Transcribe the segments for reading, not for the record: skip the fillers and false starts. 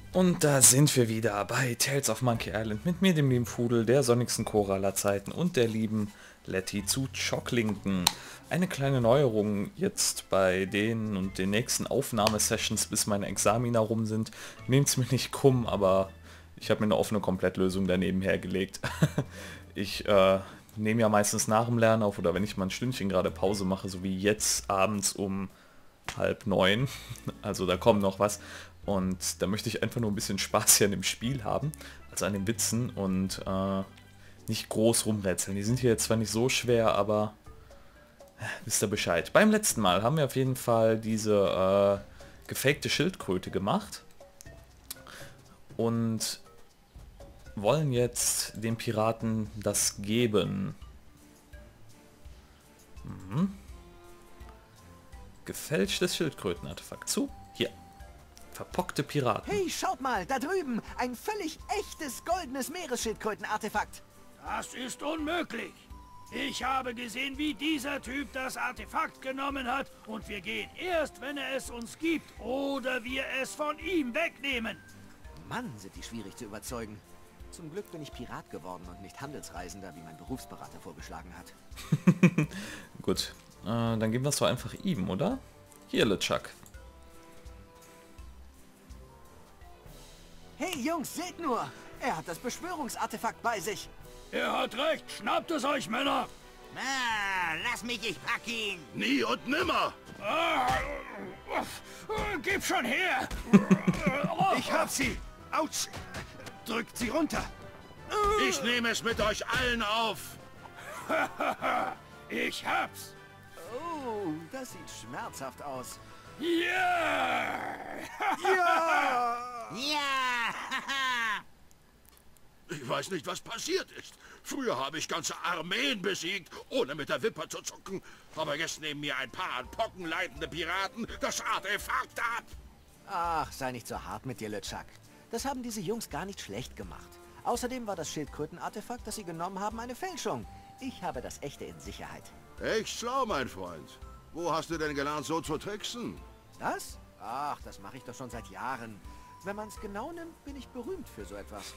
Und da sind wir wieder bei Tales of Monkey Island mit mir, dem lieben Fudel, der sonnigsten Cora aller Zeiten und der lieben Letty zu Chocklinken. Eine kleine Neuerung jetzt bei den und den nächsten Aufnahmesessions, bis meine Examina rum sind. Nehmt's mir nicht krumm, aber ich habe mir eine offene Komplettlösung daneben hergelegt. Ich nehme ja meistens nach dem Lernen auf oder wenn ich mal ein Stündchen gerade Pause mache, so wie jetzt abends um 8:30. Also da kommt noch was. Und da möchte ich einfach nur ein bisschen Spaß hier an dem Spiel haben, also an den Witzen und nicht groß rumrätseln. Die sind hier jetzt zwar nicht so schwer, aber wisst ihr Bescheid. Beim letzten Mal haben wir auf jeden Fall diese gefakte Schildkröte gemacht und wollen jetzt den Piraten das geben. Gefälschtes Schildkrötenartefakt zu. Hier. Verpockte Piraten. Hey, schaut mal, da drüben. Ein völlig echtes goldenes Meeresschildkrötenartefakt. Das ist unmöglich. Ich habe gesehen, wie dieser Typ das Artefakt genommen hat und wir gehen erst, wenn er es uns gibt oder wir es von ihm wegnehmen. Mann, sind die schwierig zu überzeugen. Zum Glück bin ich Pirat geworden und nicht Handelsreisender, wie mein Berufsberater vorgeschlagen hat. Gut, dann geben wir es doch einfach ihm, oder? Hier, LeChuck. Hey Jungs, seht nur! Er hat das Beschwörungsartefakt bei sich. Er hat recht, schnappt es euch, Männer! Lass mich, ich pack ihn. Nie und nimmer! Gib schon her! Ich hab sie! Autsch! Drückt sie runter! Ich nehme es mit euch allen auf! Ich hab's! Oh, das sieht schmerzhaft aus. Ja! Ja! Ich weiß nicht, was passiert ist. Früher habe ich ganze Armeen besiegt, ohne mit der Wimper zu zucken. Aber jetzt nehmen mir ein paar an Pocken leidende Piraten das Artefakt ab. Ach, sei nicht so hart mit dir, LeChuck. Das haben diese Jungs gar nicht schlecht gemacht. Außerdem war das Schildkrötenartefakt, das sie genommen haben, eine Fälschung. Ich habe das echte in Sicherheit. Echt schlau, mein Freund. Wo hast du denn gelernt, so zu tricksen? Das? Ach, das mache ich doch schon seit Jahren. Wenn man es genau nimmt, bin ich berühmt für so etwas.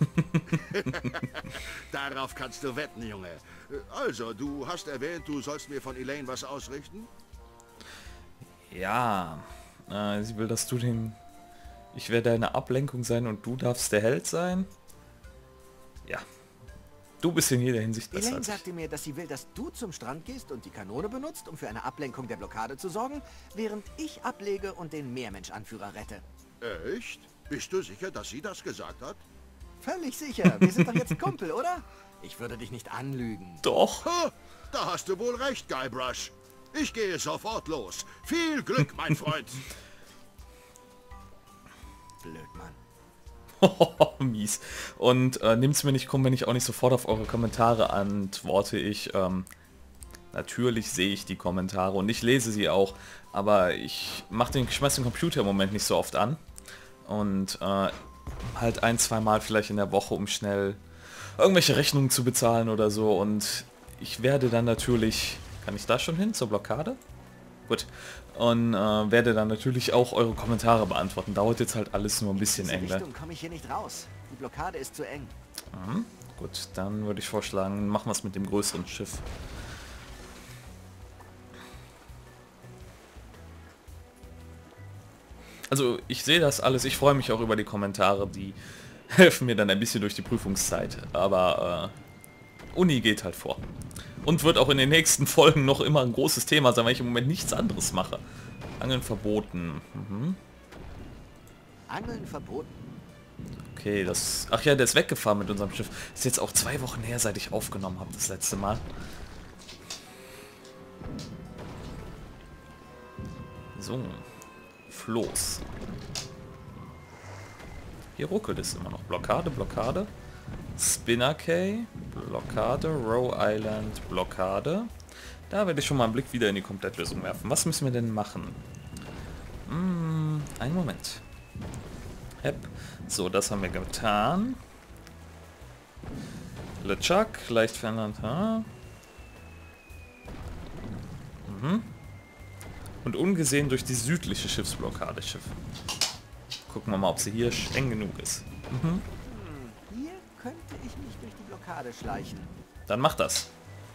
Darauf kannst du wetten, Junge. Also, du hast erwähnt, du sollst mir von Elaine was ausrichten? Ja, sie will, dass du den... Ich werde eine Ablenkung sein und du darfst der Held sein. Ja, du bist in jeder Hinsicht besser Elaine als ich. sagte mir, dass sie will, dass du zum Strand gehst und die Kanone benutzt, um für eine Ablenkung der Blockade zu sorgen, während ich ablege und den Meermensch-Anführer rette. Echt? Bist du sicher, dass sie das gesagt hat? Völlig sicher. Wir sind doch jetzt Kumpel, oder? Ich würde dich nicht anlügen. Doch. Ha, da hast du wohl recht, Guybrush. Ich gehe sofort los. Viel Glück, mein Freund. Blöd, Mann. Mies. Und nimmt's mir nicht krumm, wenn ich auch nicht sofort auf eure Kommentare antworte. Natürlich sehe ich die Kommentare und ich lese sie auch, aber ich schmeiß den Computer im Moment nicht so oft an. Und halt ein, zwei Mal vielleicht in der Woche, um schnell irgendwelche Rechnungen zu bezahlen oder so. Und ich werde dann natürlich... Kann ich da schon hin zur Blockade? Gut. Und werde dann natürlich auch eure Kommentare beantworten. Dauert jetzt halt alles nur ein bisschen In eng. diese Richtung komme ich hier nicht raus. Die Blockade ist zu eng. Gut, dann würde ich vorschlagen, machen wir es mit dem größeren Schiff. Also ich sehe das alles, ich freue mich auch über die Kommentare, die helfen mir dann ein bisschen durch die Prüfungszeit. Aber Uni geht halt vor. Und wird auch in den nächsten Folgen noch immer ein großes Thema sein, weil ich im Moment nichts anderes mache. Angeln verboten. Angeln verboten. Okay, das... Ach ja, der ist weggefahren mit unserem Schiff. Ist jetzt auch 2 Wochen her, seit ich aufgenommen habe, das letzte Mal. So. Floß. Hier ruckelt es immer noch. Blockade, Blockade. Spinner Cay. Blockade. Row Island. Blockade. Da werde ich schon mal einen Blick wieder in die Komplettlösung werfen. Was müssen wir denn machen? Einen Moment. Hep. So, das haben wir getan. LeChuck, leicht verändert. Und ungesehen durch die südliche Schiffsblockade. Gucken wir mal, ob sie hier streng genug ist. Hier könnte ich mich durch die Blockade schleichen. Dann mach das.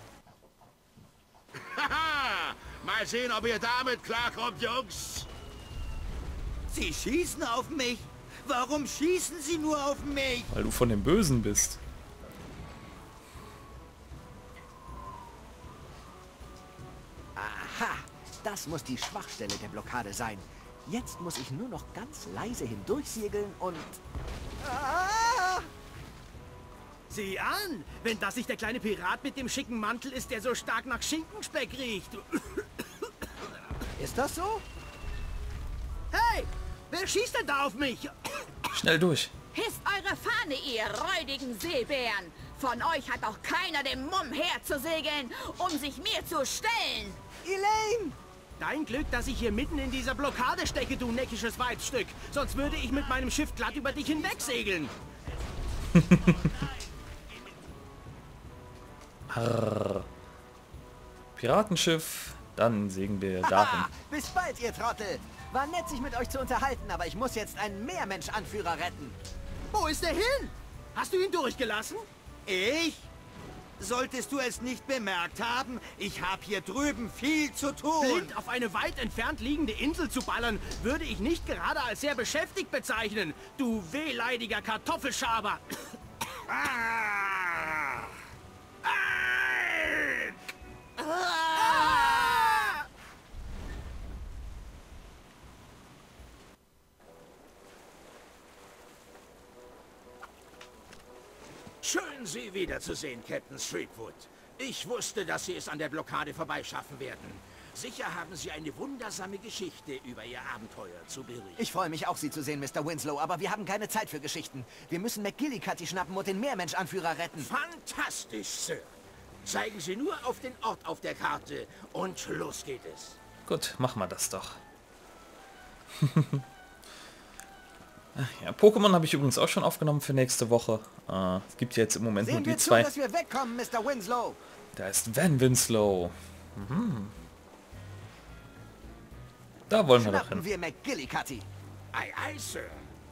Haha! Mal sehen, ob ihr damit klarkommt, Jungs. Sie schießen auf mich. Warum schießen Sie nur auf mich? Weil du von den Bösen bist. Aha, das muss die Schwachstelle der Blockade sein. Jetzt muss ich nur noch ganz leise hindurchsegeln und... Ah! Sieh an, wenn das nicht der kleine Pirat mit dem schicken Mantel ist, der so stark nach Schinkenspeck riecht. Ist das so? Hey, wer schießt denn da auf mich? Schnell durch. Hisst eure Fahne, ihr räudigen Seebären! Von euch hat auch keiner den Mumm herzusegeln, um sich mir zu stellen! Elaine! Dein Glück, dass ich hier mitten in dieser Blockade stecke, du neckisches Weibsstück. Sonst würde ich mit meinem Schiff glatt über dich hinwegsegeln. Arr. Piratenschiff. Dann segeln wir dahin. Haha, bis bald, ihr Trottel! War nett, sich mit euch zu unterhalten, aber ich muss jetzt einen Meermensch-Anführer retten. Wo ist er hin? Hast du ihn durchgelassen? Ich? Solltest du es nicht bemerkt haben, ich habe hier drüben viel zu tun. Blind auf eine weit entfernt liegende Insel zu ballern, würde ich nicht gerade als sehr beschäftigt bezeichnen. Du wehleidiger Kartoffelschaber. Ah! Schön, Sie wiederzusehen, Captain Streetwood. Ich wusste, dass Sie es an der Blockade vorbeischaffen werden. Sicher haben Sie eine wundersame Geschichte über Ihr Abenteuer zu berichten. Ich freue mich auch, Sie zu sehen, Mr. Winslow, aber wir haben keine Zeit für Geschichten. Wir müssen McGillicuddy schnappen und den Meermensch-Anführer retten. Fantastisch, Sir. Zeigen Sie nur auf den Ort auf der Karte und los geht es. Gut, machen wir das doch. Ja, Pokémon habe ich übrigens auch schon aufgenommen für nächste Woche. Es gibt ja jetzt im Moment nur Sehen die wir zu, zwei. dass wir wegkommen, Mr. Winslow. Da ist Van Winslow. Da wollen wir doch Schnappen hin. wir McGillicuddy. Ei, ei, Sir.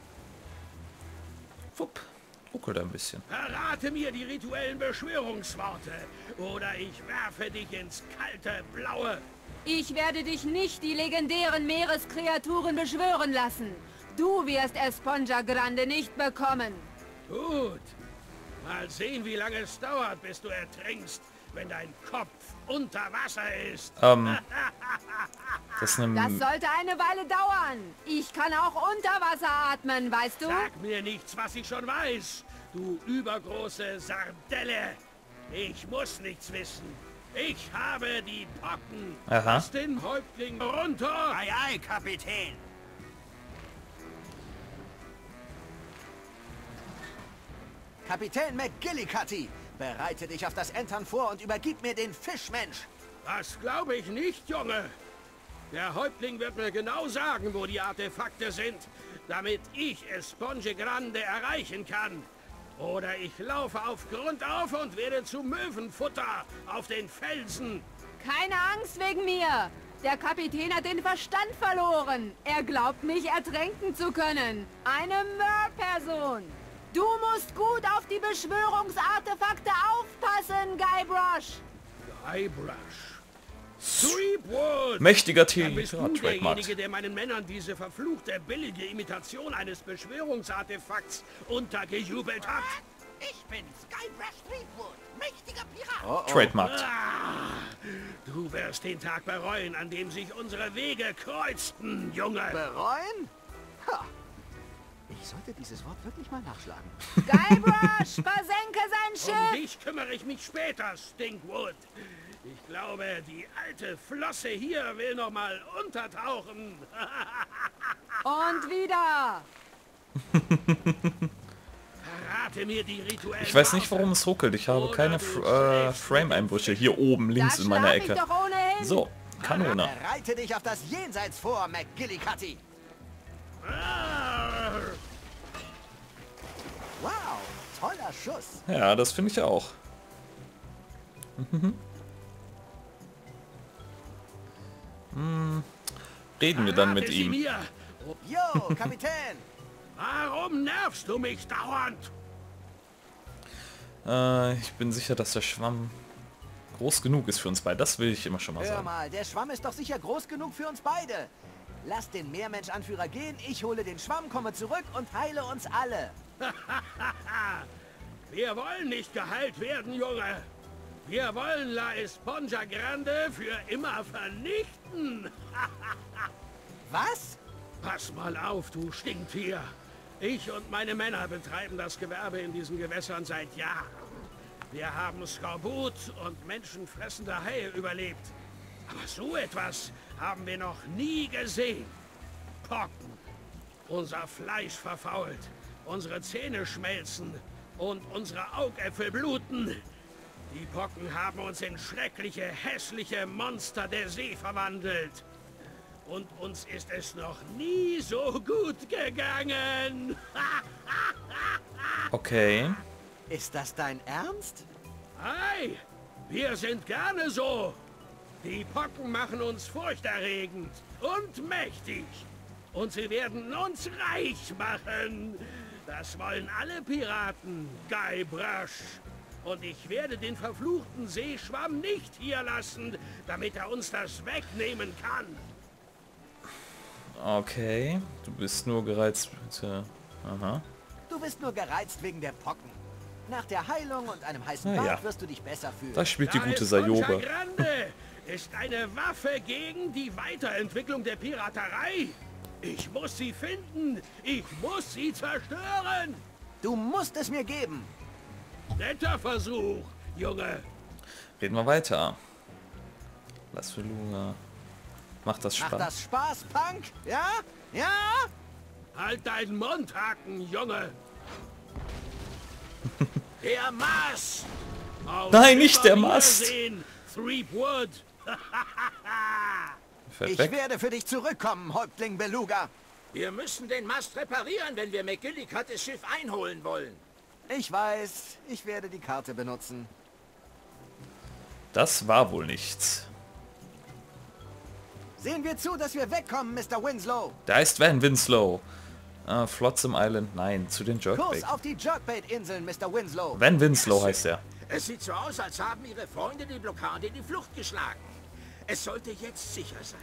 Wupp, ruckelt ein bisschen. Verrate mir die rituellen Beschwörungsworte, oder ich werfe dich ins kalte Blaue. Ich werde dich nicht die legendären Meereskreaturen beschwören lassen. Du wirst Esponja Grande nicht bekommen. Gut. Mal sehen, wie lange es dauert, bis du ertrinkst, wenn dein Kopf unter Wasser ist. Das ist Das eine... sollte eine Weile dauern. Ich kann auch unter Wasser atmen, weißt du? Sag mir nichts, was ich schon weiß, du übergroße Sardelle. Ich muss nichts wissen. Ich habe die Pocken. Aha. Lass den Häuptling runter. Ei, ei, Kapitän. Kapitän McGillicuddy, bereite dich auf das Entern vor und übergib mir den Fischmensch. Das glaube ich nicht, Junge. Der Häuptling wird mir genau sagen, wo die Artefakte sind, damit ich Esponja Grande erreichen kann. Oder ich laufe auf Grund auf und werde zu Möwenfutter auf den Felsen. Keine Angst wegen mir. Der Kapitän hat den Verstand verloren. Er glaubt, mich ertränken zu können. Eine Mer-Person. Du musst gut auf die Beschwörungsartefakte aufpassen, Guybrush. Guybrush. Streetwood. Mächtiger Dann bist du Trademark. derjenige, der meinen Männern diese verfluchte, billige Imitation eines Beschwörungsartefakts untergejubelt hat. Ich bin Guybrush Streetwood, mächtiger Pirat. Oh, oh. Trademark. Du wirst den Tag bereuen, an dem sich unsere Wege kreuzten, Junge. Bereuen? Ha. Ich sollte dieses Wort wirklich mal nachschlagen. Guybrush, versenke sein Um Schiff. dich kümmere ich mich später, Stinkwood. Ich glaube, die alte Flosse hier will noch mal untertauchen. Und wieder. Verrate mir die rituellen Ich weiß nicht, Worte. warum es ruckelt. Ich habe keine Frame-Einbrüche. Hier oben links Da in meiner schlaf ich Ecke. doch ohnehin. So, Kanone. Bereite dich auf das Jenseits vor, McGillicuddy. Wow, toller Schuss. Ja, das finde ich auch. Reden wir dann mit Verrate sie ihm. mir. Jo, Kapitän. Warum nervst du mich dauernd? Ich bin sicher, dass der Schwamm groß genug ist für uns beide. Das will ich immer schon mal Hör sagen. mal, der Schwamm ist doch sicher groß genug für uns beide. Lass den Meermensch-Anführer gehen, ich hole den Schwamm, komme zurück und heile uns alle. Wir wollen nicht geheilt werden, Junge. Wir wollen La Esponja Grande für immer vernichten. Was? Pass mal auf, du Stinktier. Ich und meine Männer betreiben das Gewerbe in diesen Gewässern seit Jahren. Wir haben Skorbut und menschenfressende Haie überlebt. Aber so etwas haben wir noch nie gesehen. Pocken. Unser Fleisch verfault, unsere Zähne schmelzen und unsere Augäpfel bluten. Die Pocken haben uns in schreckliche, hässliche Monster der See verwandelt. Und uns ist es noch nie so gut gegangen. Okay. Ist das dein Ernst? Hey, wir sind gerne so. Die Pocken machen uns furchterregend und mächtig. Und sie werden uns reich machen. Das wollen alle Piraten, Guybrush. Und ich werde den verfluchten Seeschwamm nicht hier lassen, damit er uns das wegnehmen kann. Okay. Du bist nur gereizt. Bitte. Aha. Du bist nur gereizt wegen der Pocken. Nach der Heilung und einem heißen Na Bad ja. wirst du dich besser fühlen. Da spielt die La gute Esponja Sayobe. Grande ist eine Waffe gegen die Weiterentwicklung der Piraterei. Ich muss sie finden. Ich muss sie zerstören. Du musst es mir geben. Netter Versuch, Junge. Reden wir weiter. Lass für Luna. Macht das Macht Spaß? das Spaß, Punk? Ja? Ja? Halt deinen Mund, Haken, Junge. Der Mast. Auf Nein, nicht der Mast. Wiedersehen, Threepwood. Fährt Ich weg. werde für dich zurückkommen, Häuptling Beluga. Wir müssen den Mast reparieren, wenn wir McGillicuddes Schiff einholen wollen. Ich weiß, ich werde die Karte benutzen. Das war wohl nichts. Sehen wir zu, dass wir wegkommen, Mr. Winslow. Da ist Van Winslow. Flotsam Island. Nein, zu den Kurs Jerkbait. auf die Jerkbait-Inseln, Mr. Winslow. Van Winslow heißt er. Es sieht so aus, als haben Ihre Freunde die Blockade in die Flucht geschlagen. Es sollte jetzt sicher sein.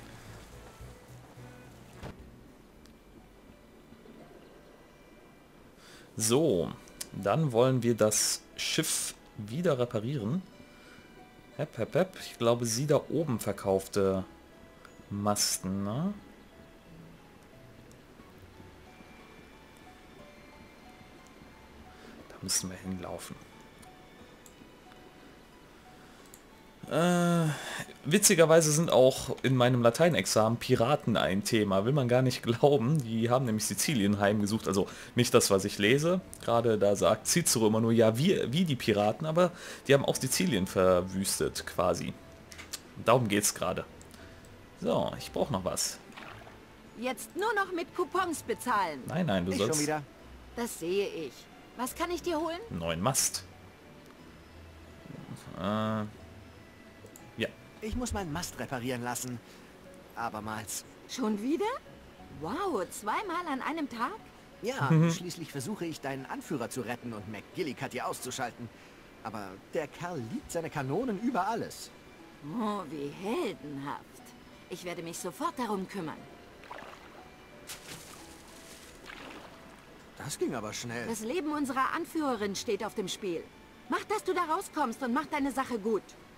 So, dann wollen wir das Schiff wieder reparieren. Hep, hep, hep. Ich glaube, sie da oben verkaufte Masten, ne? Da müssen wir hinlaufen. Witzigerweise sind auch in meinem Lateinexamen Piraten ein Thema. Will man gar nicht glauben. Die haben nämlich Sizilien heimgesucht. Also nicht das, was ich lese. Gerade da sagt Cicero immer nur, ja, wie die Piraten. Aber die haben auch Sizilien verwüstet, quasi. Darum geht's gerade. So, ich brauche noch was. Jetzt nur noch mit Coupons bezahlen. Nein, nein, du Ich schon sollst wieder. Das sehe ich. Was kann ich dir holen? einen neuen Mast. Ja. Ich muss meinen Mast reparieren lassen. Abermals. Schon wieder? Wow, zweimal an einem Tag? Ja, schließlich versuche ich, deinen Anführer zu retten und McGillicuddy auszuschalten. Aber der Kerl liebt seine Kanonen über alles. Oh, wie heldenhaft. Ich werde mich sofort darum kümmern. Das ging aber schnell. Das Leben unserer Anführerin steht auf dem Spiel. Mach, dass du da rauskommst und mach deine Sache gut.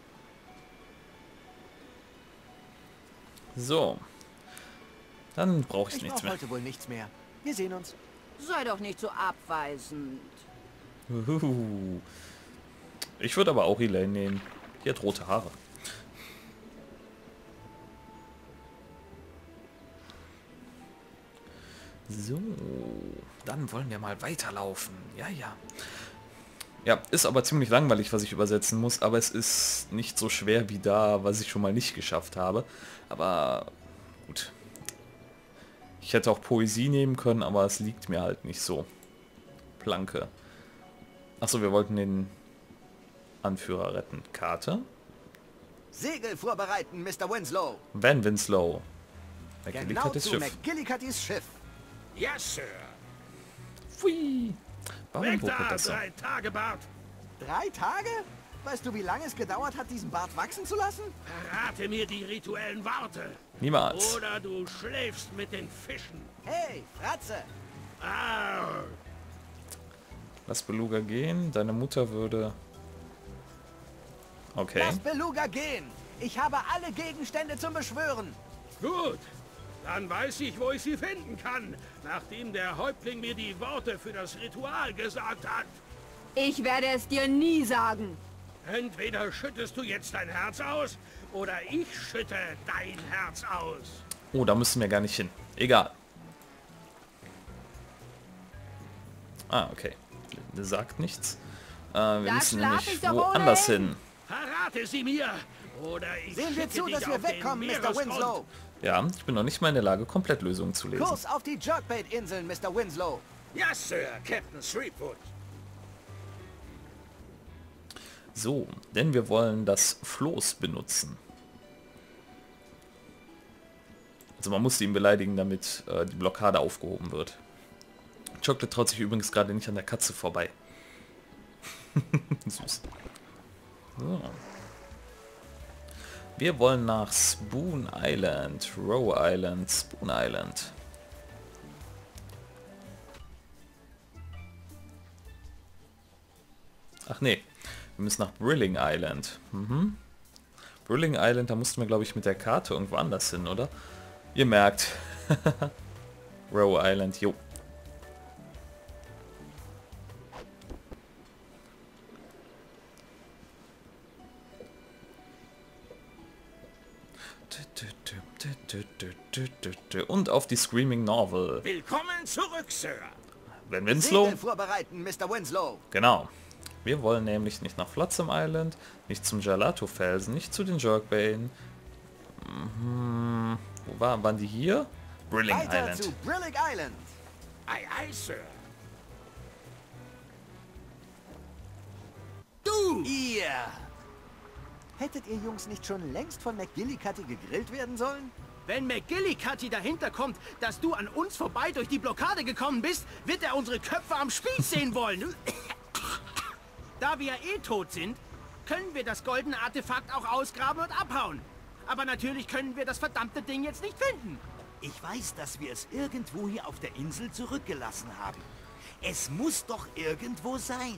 So. Dann brauche ich Ich nichts brauche mehr. heute wohl nichts mehr. Wir sehen uns. Sei doch nicht so abweisend. Uhuhu. Ich würde aber auch Elaine nehmen. Die hat rote Haare. So, dann wollen wir mal weiterlaufen. Ja, ja. Ja, ist aber ziemlich langweilig, was ich übersetzen muss, aber es ist nicht so schwer wie da, was ich schon mal nicht geschafft habe. Aber gut. Ich hätte auch Poesie nehmen können, aber es liegt mir halt nicht so. Planke. Achso, wir wollten den Anführer retten. Karte. Segel vorbereiten, Mr. Winslow. Van Winslow. Genau McGillicuddy's zu Schiff. McGillicuddys Schiff. Ja, Sir. Pfui. Warum Weg ruckelt da, das so? 3 Tage Bart. 3 Tage? Weißt du, wie lange es gedauert hat, diesen Bart wachsen zu lassen? Verrate mir die rituellen Worte. Niemals. Oder du schläfst mit den Fischen. Hey, Fratze! Arr. Lass Beluga gehen. Deine Mutter würde... Okay. Lass Beluga gehen! Ich habe alle Gegenstände zum Beschwören. Gut, dann weiß ich, wo ich sie finden kann, nachdem der Häuptling mir die Worte für das Ritual gesagt hat. Ich werde es dir nie sagen. Entweder schüttest du jetzt dein Herz aus, oder ich schütte dein Herz aus. Oh, da müssen wir gar nicht hin. Egal. Ah, okay. Sagt nichts. Wir Da müssen schlaf nämlich ich doch woanders ohnehin. hin. Verrate sie mir, oder ich Sehen wir schicke zu, dich dass wir auf den wegkommen, Mr. Meeresgrund. Winslow. Ja, ich bin noch nicht mal in der Lage, komplett Lösungen zu lesen. Kurs auf die Jerkbait-Inseln, Mr. Winslow. Ja, Sir, Captain Threepwood. So, denn wir wollen das Floß benutzen. Also man muss ihn beleidigen, damit die Blockade aufgehoben wird. Chocolate traut sich übrigens gerade nicht an der Katze vorbei. Süß. So. Wir wollen nach Spoon Island, Row Island, Spoon Island. Ach nee, wir müssen nach Brilling Island. Brilling Island, da mussten wir, glaube ich, mit der Karte irgendwo anders hin, oder? Ihr merkt. Row Island, jo. Und auf die Screaming Novel. Willkommen zurück, Sir. Ben Winslow. Segel vorbereiten, Mr. Winslow. Genau. Wir wollen nämlich nicht nach Flotsam Island, nicht zum Gelato-Felsen, nicht zu den Jerkbaiten. Wo waren die hier? Brilling Weiter Island. zu Brillig Island. Ei, ei, Sir. Du! Ihr! Hättet ihr Jungs nicht schon längst von McGillicuddy gegrillt werden sollen? Wenn McGillicuddy dahinter kommt, dass du an uns vorbei durch die Blockade gekommen bist, wird er unsere Köpfe am Spieß sehen wollen. Da wir eh tot sind, können wir das goldene Artefakt auch ausgraben und abhauen. Aber natürlich können wir das verdammte Ding jetzt nicht finden. Ich weiß, dass wir es irgendwo hier auf der Insel zurückgelassen haben. Es muss doch irgendwo sein.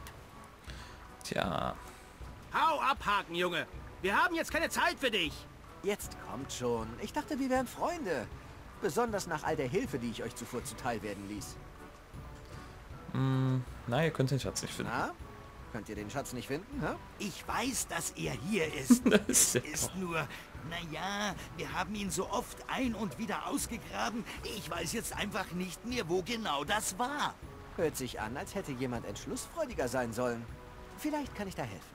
Tja. Hau ab, Haken, Junge. Wir haben jetzt keine Zeit für dich. Jetzt kommt schon. Ich dachte, wir wären Freunde. Besonders nach all der Hilfe, die ich euch zuvor zuteil werden ließ. Na, ihr könnt den Schatz nicht finden. Na? Könnt ihr den Schatz nicht finden, hä? Ich weiß, dass er hier ist. Das Es ist ja ist nur, naja, wir haben ihn so oft ein- und wieder ausgegraben. Ich weiß jetzt einfach nicht mehr, wo genau das war. Hört sich an, als hätte jemand entschlussfreudiger sein sollen. Vielleicht kann ich da helfen.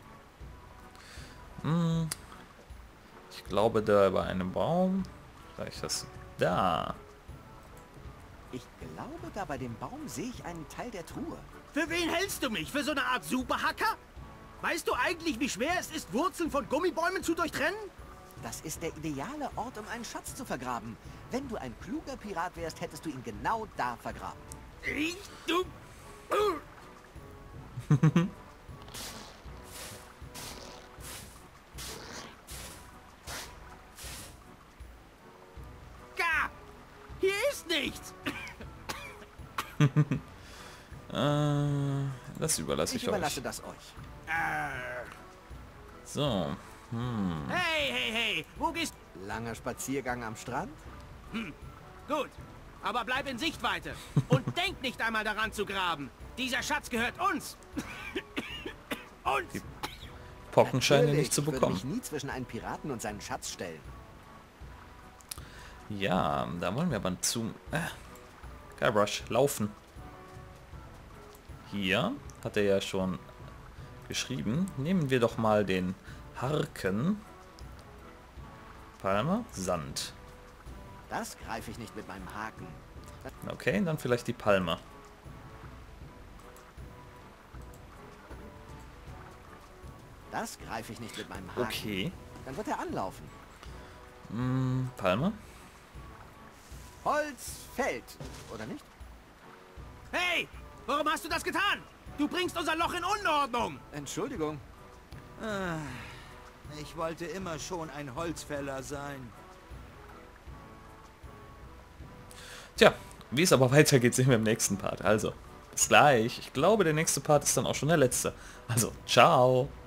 Ich glaube, da bei einem Baum. Vielleicht das da. Ich glaube, da bei dem Baum sehe ich einen Teil der Truhe. Für wen hältst du mich? Für so eine Art Superhacker? Weißt du eigentlich, wie schwer es ist, Wurzeln von Gummibäumen zu durchtrennen? Das ist der ideale Ort, um einen Schatz zu vergraben. Wenn du ein kluger Pirat wärst, hättest du ihn genau da vergraben. Du... Ga! Hier ist nichts! Das überlasse Ich ich überlasse euch. das euch. So. Hey, hey, hey! Wo gehst Langer Spaziergang am Strand? Gut, aber bleib in Sichtweite. Und denk nicht einmal daran zu graben. Dieser Schatz gehört uns. Uns! Pocken scheinen Natürlich, nicht zu ich würde bekommen. mich nie zwischen einen Piraten und seinen Schatz stellen. Ja, da wollen wir aber zu... Guybrush, laufen. Hier hat er ja schon geschrieben. Nehmen wir doch mal den Harken. Palmer, Sand. Das greife ich nicht mit meinem Haken. Okay, dann vielleicht die Palme. Das greife ich nicht mit meinem Haken. Okay. Dann wird er anlaufen. Palme. Holz fällt, oder nicht? Hey, warum hast du das getan? Du bringst unser Loch in Unordnung. Entschuldigung. Ich wollte immer schon ein Holzfäller sein. Tja, wie es aber weitergeht, sehen wir im nächsten Part. Also, bis gleich. Ich glaube, der nächste Part ist dann auch schon der letzte. Also, ciao.